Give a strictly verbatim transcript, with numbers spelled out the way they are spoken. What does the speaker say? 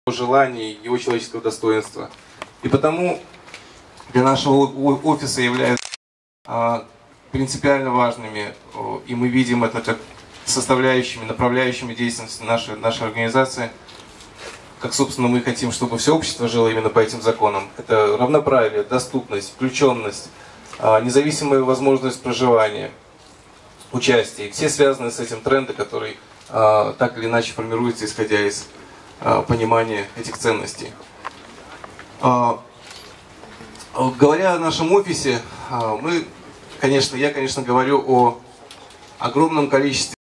желаний, его человеческого достоинства. И потому для нашего офиса являются а, принципиально важными, и мы видим это как составляющими, направляющими деятельности нашей, нашей организации, как, собственно, мы хотим, чтобы все общество жило именно по этим законам. Это равноправие, доступность, включенность, а, независимая возможность проживания, участие. Все связаны с этим тренды, который а, так или иначе формируется, исходя из а, понимания этих ценностей. А, говоря о нашем офисе, а, мы, конечно, я, конечно, говорю о огромном количестве